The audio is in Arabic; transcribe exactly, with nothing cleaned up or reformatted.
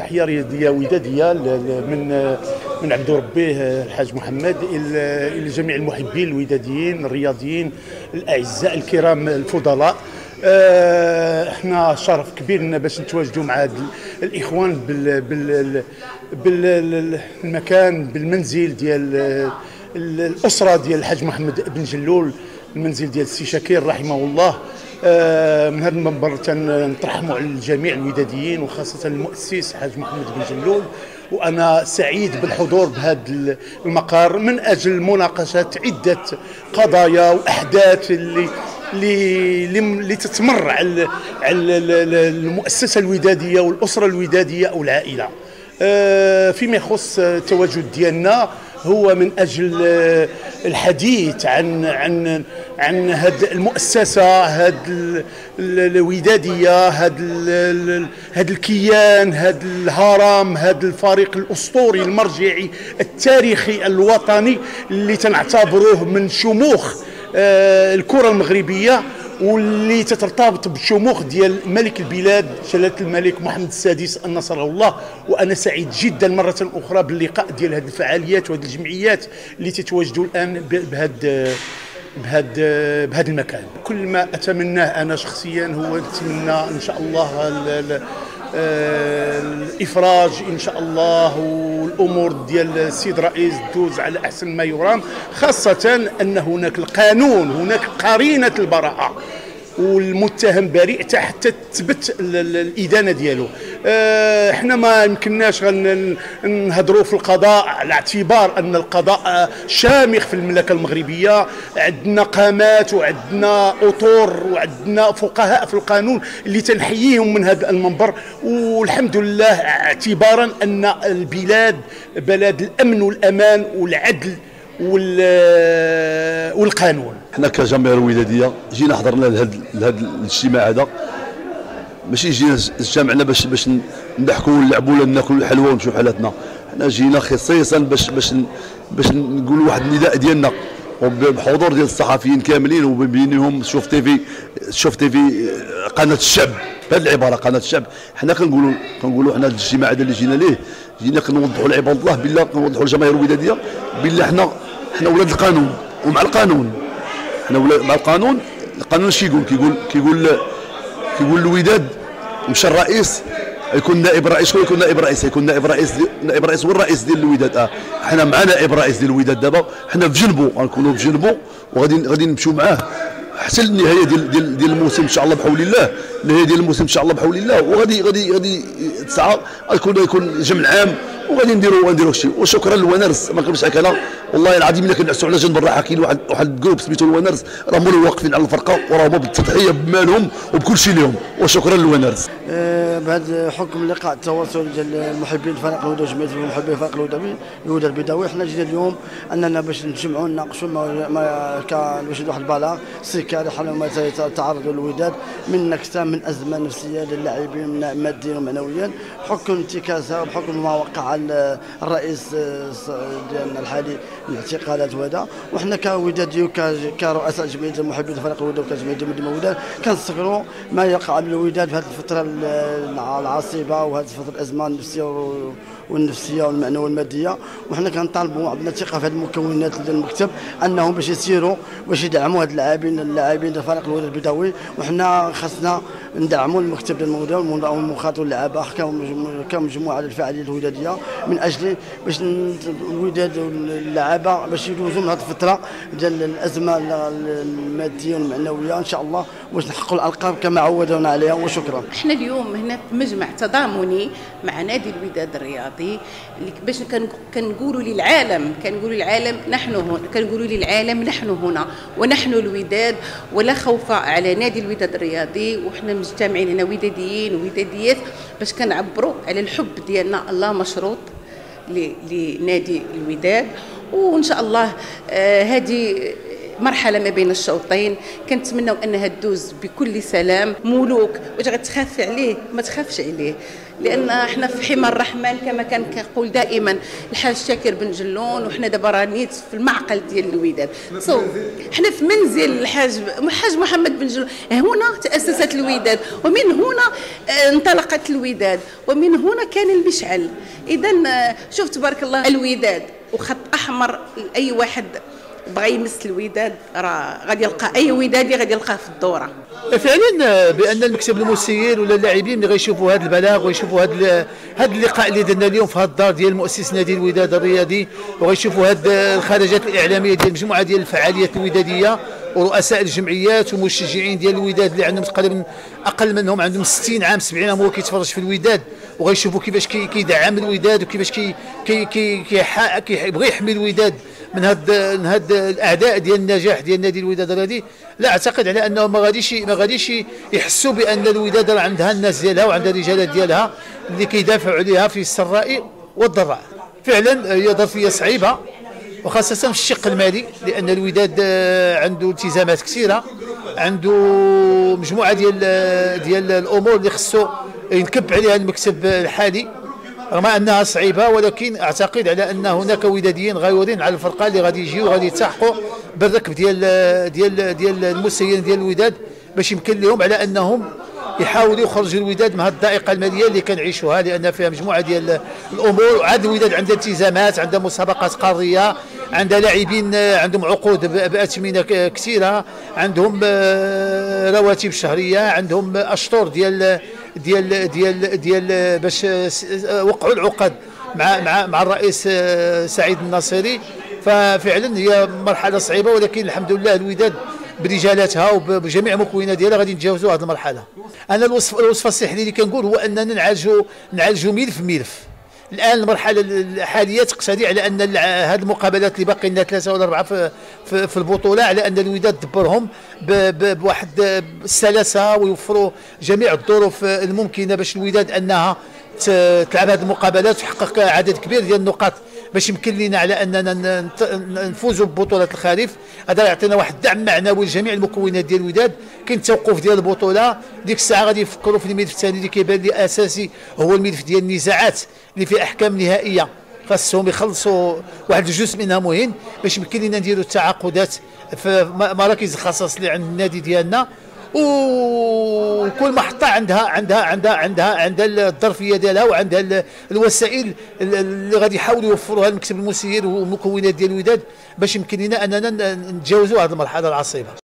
تحيه رياضيه وداديه من من عبد ربيه الحاج محمد الى جميع المحبين الوداديين الرياضيين الاعزاء الكرام الفضلاء. احنا شرف كبير لنا باش نتواجدوا مع الاخوان بال بال بالمكان بالمنزل ديال الاسره ديال الحاج محمد بن جلول، المنزل ديال السي شاكر رحمه الله. من هذا المنبر تنترحموا على الجميع الوداديين وخاصه المؤسس الحاج محمد بن جلول، وانا سعيد بالحضور بهذا المقر من اجل مناقشه عده قضايا واحداث اللي اللي اللي تتمر على على المؤسسه الوداديه والاسره الوداديه او العائله. فيما يخص التواجد ديالنا هو من اجل الحديث عن عن عن هذه المؤسسه، هذه الوداديه، هذا هذا الكيان، هذا الهرم، هذا الفريق الاسطوري المرجعي التاريخي الوطني اللي تنعتبروه من شموخ الكره المغربيه، واللي تترتبط بالشموخ ديال ملك البلاد جلاله الملك محمد السادس نصره الله. وانا سعيد جدا مره اخرى باللقاء ديال هذه الفعاليات وهذه الجمعيات اللي تتواجدوا الان بهذا بهذا بهذا المكان. كل ما اتمناه انا شخصيا هو نتمنى ان شاء الله الافراج ان شاء الله، والامور ديال السيد الرئيس تدوز على احسن ما يرام، خاصه ان هناك القانون، هناك قرينه البراءه والمتهم بريء حتى تثبت الادانه ديالو. احنا ما يمكنناش نهضروا في القضاء على اعتبار ان القضاء شامخ في المملكه المغربيه، عندنا قامات وعندنا اطور وعندنا فقهاء في القانون اللي تنحييهم من هذا المنبر، والحمد لله اعتبارا ان البلاد بلد الامن والامان والعدل والقانون. حنا كجماهير وداديه جينا حضرنا لهذا لهذا الاجتماع هذا، ماشي جينا اجتمعنا باش باش نضحكوا ونلعبوا ولا ناكلوا الحلوى ونمشيو حالاتنا. حنا جينا خصيصا باش باش باش نقولوا واحد النداء ديالنا وبحضور ديال الصحفيين كاملين وبينهم شوف تيفي شوف تيفي قناه الشعب. بهذه العباره قناه الشعب حنا كنقولوا كنقولوا حنا الاجتماع هذا اللي جينا ليه، جينا كنوضحوا لعباد الله بالله، كنوضحوا للجماهير الوداديه بالله حنا حنا ولاد القانون ومع القانون. حنا مع القانون. القانون اش كيقول؟ كيقول كيقول كيقول الوداد مشى الرئيس يكون نائب رئيس. شكون يكون نائب رئيس؟ يكون نائب رئيس دي... نائب رئيس هو الرئيس ديال الوداد. اه حنا مع نائب رئيس ديال الوداد دابا، حنا في جنبو غنكونوا في جنبو وغادي غادي نمشيو معاه حتى النهايه ديال ديال ديال الموسم ان شاء الله بحول الله. النهايه ديال الموسم ان شاء الله بحول الله، وغادي غادي غادي تسعى غيكون يكون جمع عام وغادي نديروا غنديروا شي. وشكرا للونرس، ما كنمش انا والله العظيم الا كنعسوا على جنب الراحه. كاين واحد واحد الجروب سميتو الونرس راهم هما واقفين على الفرقه وراهم بالتضحيه بمالهم وبكل شيء لهم، وشكرا للونرس. أه بهذا حكم اللقاء التواصل ديال المحبين الفريق الوداد وجمعيه المحبين الفريق الوداد الوداد البيضاوي، حنا جينا اليوم اننا باش نجمعوا نناقشوا ما كان باش واحد البلاغ سكاري حول ما تعرضوا الوداد من نكسه من ازمه نفسيه للاعبين ماديا ومعنويا، بحكم انتكاسه وبحكم ما وقع على الرئيس ديالنا الحالي الاعتقالات وهذا. وحنا كودادي وكرؤساء جمعيه المحبين الفريق الوداد وكجمعيه المدينه الوداد كنستغلوا ما يقع بالوداد في هذه الفتره العصيبه وهذه الفتره الازمه النفسيه والنفسيه والمعنويه والماديه. وحنا كنطالبوا عندنا ثقه في هذه المكونات ديال المكتب انهم باش يسيروا باش يدعموا هاد اللاعبين اللاعبين ديال فريق الوداد البيضاوي، وحنا خاصنا ندعموا المكتب ديال الوداد والمخاطر واللعابه كمجموعه للفعاليه الوداديه من اجل باش الوداد واللعابه باش يدوزوا من هذه الفتره ديال الازمه الماديه والمعنويه ان شاء الله باش نحققوا الالقاب كما عودونا عليها. وشكرا. احنا اليوم هنا في مجمع تضامني مع نادي الوداد الرياضي باش كنقولوا للعالم كنقولوا للعالم نحن هنا كنقولوا للعالم نحن هنا ونحن الوداد ولا خوف على نادي الوداد الرياضي. وحنا مجتمعين هنا وداديين ووداديات باش كنعبروا على الحب ديالنا الله مشروط لنادي الوداد. وان شاء الله هذه آه مرحله ما بين الشوطين كنتمنوا انها تدوز بكل سلام. مولوك واش غتخاف عليه؟ ما تخافش عليه، لان احنا في حمى الرحمن كما كان كيقول دائما الحاج شاكر بن جلون، وحنا دابا رانيت في المعقل ديال الوداد. سو حنا في منزل الحاج الحاج محمد بن جلون، هنا تاسست الوداد، ومن هنا انطلقت الوداد، ومن هنا كان المشعل. اذا شوف تبارك الله الوداد وخط احمر، اي واحد بغى يمس الوداد راه غادي يلقى، اي ودادي غادي يلقاه في الدوره. فعلا بان المكتب المسير ولا اللاعبين اللي غيشوفوا هذا البلاغ ويشوفوا هذا هذا اللقاء اللي درنا اليوم في هذا الدار ديال مؤسس نادي الوداد الرياضي، وغيشوفوا هذه الخرجات الاعلاميه ديال مجموعه ديال الفعاليات الوداديه ورؤساء الجمعيات ومشجعين ديال الوداد اللي عندهم تقريبا اقل منهم عندهم ستين عام سبعين عام هو كيتفرج في الوداد، وغيشوفوا كيفاش كيدعم الوداد وكيفاش كي كي كي كيبغي يحمي الوداد من هاد من هاد الاعداء ديال النجاح ديال نادي الوداد الرياضي. لا اعتقد على انه ما غاديش ما غاديش يحسوا بان الوداد راه عندها الناس ديالها وعندها الرجالات ديالها اللي كيدافعوا عليها في السراء والضراء. فعلا هي ظرفيه صعيبه وخاصه في الشق المالي، لان الوداد عنده التزامات كثيره، عنده مجموعه ديال ديال الامور اللي خصو ينكب عليها المكتب الحالي، رغم انها صعيبه، ولكن اعتقد على ان هناك وداديين غيورين على الفرقه اللي غادي يجيو وغادي يلتحقوا بالركب ديال ديال ديال المسيرين ديال الوداد، باش يمكن لهم على انهم يحاولوا يخرجوا الوداد من هذه الضائقه الماليه اللي كنعيشوها، لان فيها مجموعه ديال الامور. عاد الوداد عندها التزامات، عندها مسابقات قاريه، عندها لاعبين عندهم عقود باثمنه كثيره، عندهم رواتب شهريه، عندهم اشطر ديال ديال ديال ديال باش وقعوا العقد مع مع مع الرئيس سعيد الناصري. ففعلا هي مرحله صعيبه، ولكن الحمد لله الوداد برجالاتها وبجميع مكونات ديالها غادي نتجاوزوا هذه المرحله. انا الوصف الوصفه السحريه اللي كنقول هو اننا نعالجوا نعالجوا ملف ملف. الان المرحله الحاليه تقتضي على ان هذه المقابلات اللي باقي لنا ثلاثه ولا اربعه في, في, في البطوله، على ان الوداد دبرهم بواحد السلاسه ويوفروا جميع الظروف الممكنه باش الوداد انها تلعب هذه المقابلات وتحقق عدد كبير ديال النقاط باش يمكن لنا على اننا نفوزوا ببطوله الخريف. هذا يعطينا واحد الدعم معنوي لجميع المكونات ديال الوداد. كاين التوقف ديال البطوله، ديك الساعه غادي يفكروا في الملف الثاني اللي كيبان لي اساسي، هو الملف ديال النزاعات اللي فيه احكام نهائيه خاصهم يخلصوا واحد الجزء منها مهم باش يمكن لنا نديروا التعاقدات في مراكز الخصاص اللي عند النادي ديالنا، وكل محطه عندها عندها عندها عندها عندها الظرفيه ديالها وعندها الوسائل اللي غادي يحاولوا يوفروها المكتب المسير والمكونات ديال الوداد باش يمكن لنا اننا نتجاوزوا هذه المرحله العصيبه.